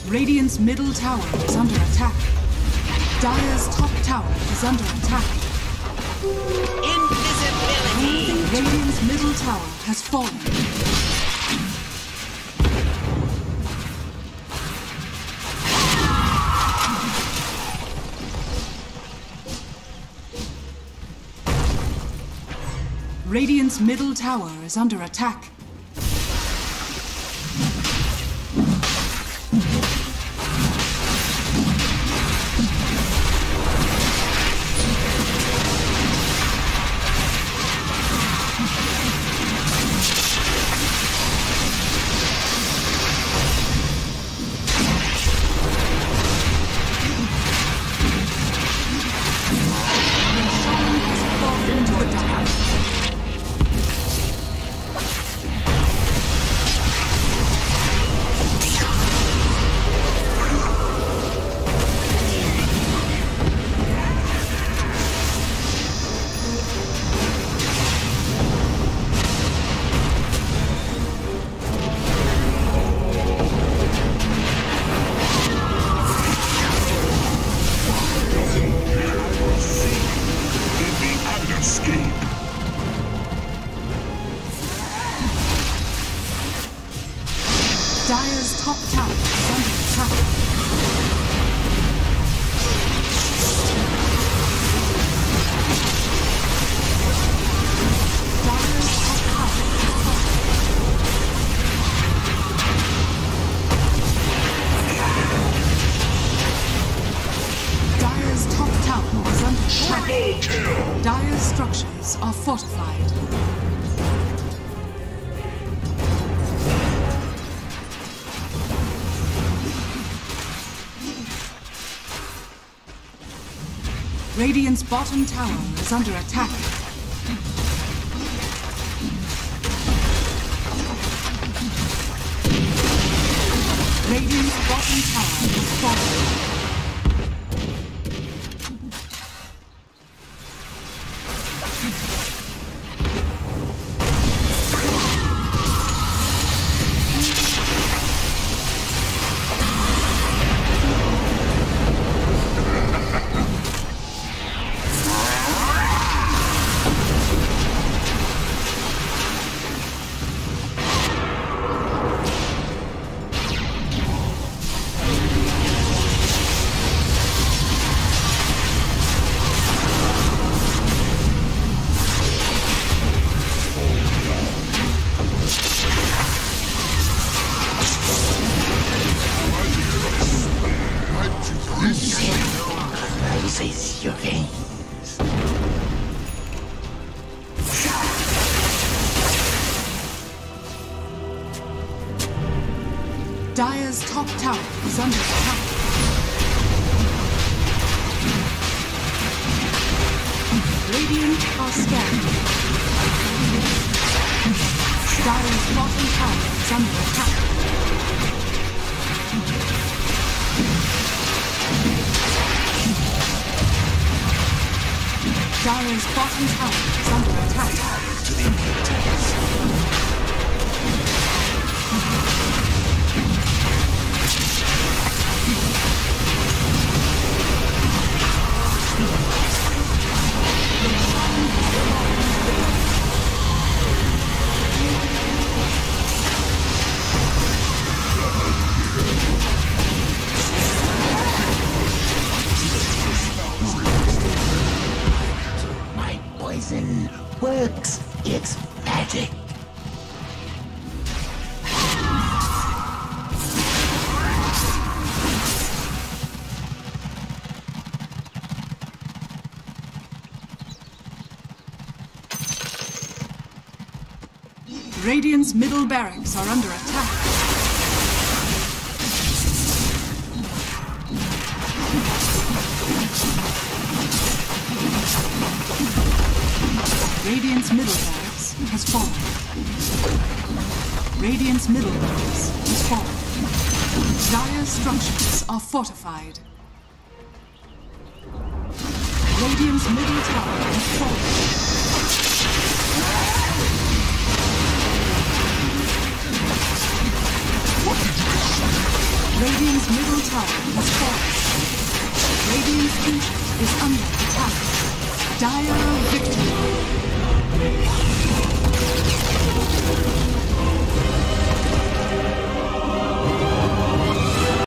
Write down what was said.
Radiant's middle tower is under attack. Dire's top tower is under attack. Invisibility! Radiant's middle tower has fallen. Radiant's middle tower is under attack. Dire's top tower is under attack. Dire's top tower is Dire's top tower is under attack. Dire's structures are fortified. Radiant's bottom tower is under attack. Radiant's bottom tower is falling. Your veins. Dire's top tower is under attack. Radiant are scattered. Dire's bottom tower is under attack. Dire's bottom tower is under attack. To the inheritance. Works its magic. Radiant's middle barracks are under attack. Radiant's middle barracks has fallen. Radiant's middle barracks has fallen. Dire's structures are fortified. Radiant's middle tower has fallen. Radiant's middle tower has fallen. Radiant's ancient is under attack. Dire victory.